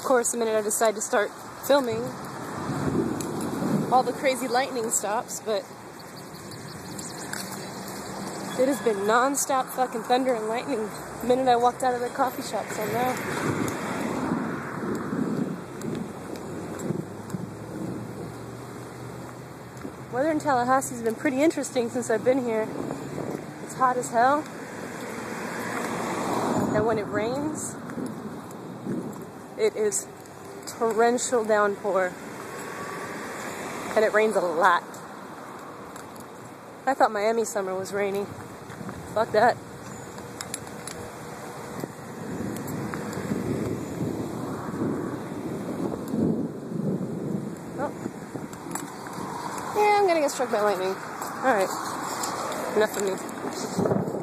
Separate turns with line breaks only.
of course, the minute I decide to start filming, all the crazy lightning stops, but it has been non-stop fucking thunder and lightning the minute I walked out of the coffee shop, so now. Weather in Tallahassee has been pretty interesting since I've been here. It's hot as hell. And when it rains, it is torrential downpour. And it rains a lot. I thought Miami summer was rainy. Fuck that. Oh. Yeah, I'm gonna get struck by lightning. Alright. Enough of me.